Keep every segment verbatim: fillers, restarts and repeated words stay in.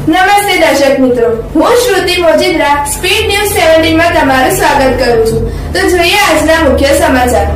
નમસ્તે દર્શક મિત્રો, હું શ્રુતિ મોજીદ્રા સ્પીડ ન્યૂઝ સત્તર માં તમારું સ્વાગત કરું છું। તો જોઈએ આજના મુખ્ય સમાચાર।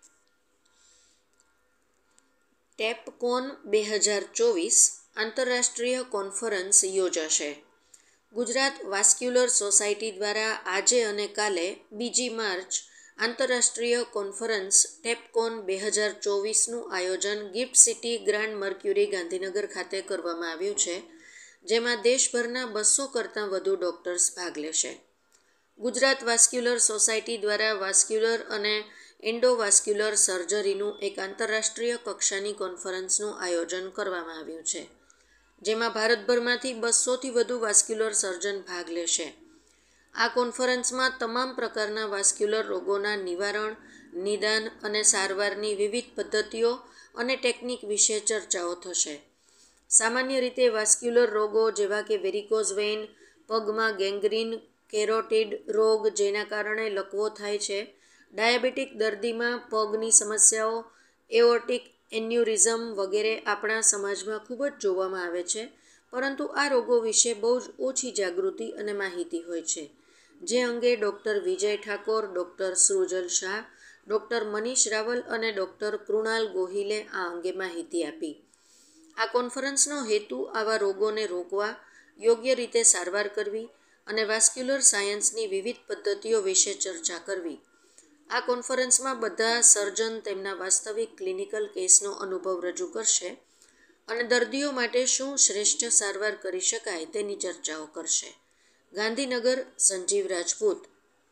ટેપકોન બે હજાર ચોવીસ આંતરરાષ્ટ્રીય કોન્ફરન્સ યોજાશે। ગુજરાત વાસ્ક્યુલર સોસાયટી દ્વારા આજે અને કાલે બીજી માર્ચ આંતરરાષ્ટ્રીય કોન્ફરન્સ ટેપકોન બે હજાર ચોવીસનું આયોજન gift city grand mercury Gandhinagar ખાતે કરવામાં આવ્યું છે, જેમાં દેશભરના બસો કરતાં વધુ ડોક્ટર્સ ભાગ લેશે। ગુજરાત વાસ્ક્યુલર સોસાયટી દ્વારા વાસ્ક્યુલર અને એન્ડોવાસ્ક્યુલર સર્જરીનું એક આંતરરાષ્ટ્રીય કક્ષાની કોન્ફરન્સનું આયોજન કરવામાં આવ્યું છે, જેમાં ભારતભરમાંથી બસોથી વધુ વાસ્ક્યુલર સર્જન ભાગ લેશે। આ કોન્ફરન્સમાં તમામ પ્રકારના વાસ્ક્યુલર રોગોના નિવારણ, નિદાન અને સારવારની વિવિધ પદ્ધતિઓ અને ટેકનિક વિશે ચર્ચાઓ થશે। સામાન્ય રીતે વાસ્ક્યુલર રોગો જેવા કે વેરિકોઝ વેઇન, પગમાં ગેંગ્રીન, કેરોટિડ રોગ જેના કારણે લકવો થાય છે, ડાયાબિટીક દર્દીમાં પગની સમસ્યાઓ, એઓર્ટિક એન્યુરિઝમ વગેરે આપણા સમાજમાં ખૂબ જ જોવામાં આવે છે, પરંતુ આ રોગો વિશે બહુ જ ઓછી જાગૃતિ અને માહિતી હોય છે, જે અંગે doctor Vijay Thakor, doctor Srujal Shah, doctor Manish Raval અને ડૉક્ટર કૃણાલ ગોહિલે આ અંગે માહિતી આપી। આ કોન્ફરન્સનો હેતુ આવા રોગોને રોકવા, યોગ્ય રીતે સારવાર કરવી અને વાસ્ક્યુલર સાયન્સની વિવિધ પદ્ધતિઓ વિશે ચર્ચા કરવી। આ કોન્ફરન્સમાં બધા સર્જન તેમના વાસ્તવિક ક્લિનિકલ કેસનો અનુભવ રજૂ કરશે અને દર્દીઓ માટે શું શ્રેષ્ઠ સારવાર કરી શકાય તેની ચર્ચાઓ કરશે। ગાંધીનગર, સંજીવ રાજપૂત।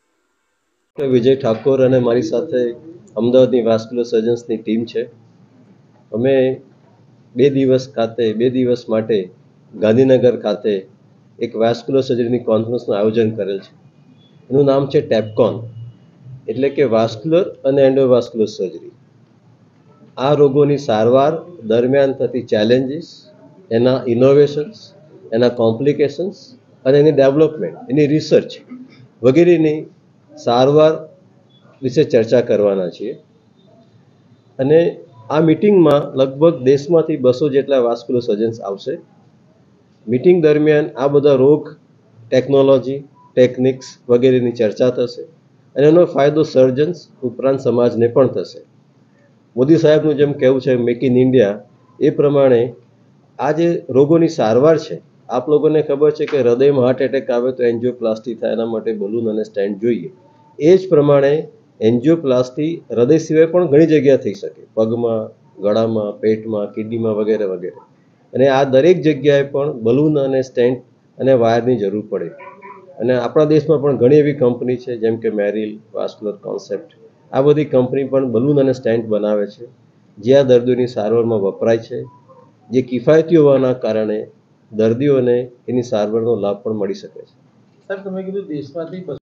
વિજય ઠાકોર અને મારી સાથે અમદાવાદની વાસ્ક્યુલર સર્જન્સની ટીમ છે। અમે બે દિવસ ખાતે બે દિવસ માટે ગાંધીનગર ખાતે એક વાસ્ક્યુલર સર્જરીની કોન્ફરન્સનું આયોજન કરેલ છે। એનું નામ છે ટેપકોન, એટલે કે વાસ્ક્યુલર અને એન્ડોવાસ્ક્યુલર સર્જરી। આ રોગોની સારવાર દરમિયાન થતી ચેલેન્જીસ, એના ઇનોવેશન્સ, એના કોમ્પ્લિકેશન્સ અને એની ડેવલપમેન્ટ, એની રિસર્ચ વગેરેની સારવાર વિશે ચર્ચા કરવાના છીએ। અને આ મિટિંગમાં લગભગ દેશમાંથી બસો જેટલા વાસ્ક્યુલર સર્જન્સ આવશે। મિટિંગ દરમિયાન આ બધા રોગ, ટેકનોલોજી, ટેકનિક્સ વગેરેની ચર્ચા થશે અને એનો ફાયદો સર્જન્સ ઉપરાંત સમાજને પણ થશે। મોદી સાહેબનું જેમ કહેવું છે મેક ઇન ઇન્ડિયા, એ પ્રમાણે આ જે રોગોની સારવાર છે, આપ લોકોને ખબર છે કે હૃદયમાં હાર્ટ એટેક આવે તો એન્જિયોપ્લાસ્ટી થાય, એના માટે બલૂન અને સ્ટેન્ટ જોઈએ। એ જ પ્રમાણે એન્જિયોપ્લાસ્ટી હૃદય સિવાય પણ ઘણી જગ્યાએ થઈ શકે, પગમાં, ગળામાં, પેટમાં, કિડનીમાં વગેરે વગેરે। અને આ દરેક જગ્યાએ પણ બલૂન અને સ્ટેન્ટ અને વાયરની જરૂર પડે। અને આપણા દેશમાં પણ ઘણી એવી કંપની છે, જેમ કે મેરિલ, વાસ્ક્યુલર કોન્સેપ્ટ, આ બધી કંપની પણ બલૂન અને સ્ટેન્ટ બનાવે છે, જે આ દર્દીઓની સારવારમાં વપરાય છે, જે કિફાયતી હોવાના કારણે દર્દીઓને એની સારવારનો લાભ પણ મળી શકે છે। સર, તમે કીધું દેશમાંથી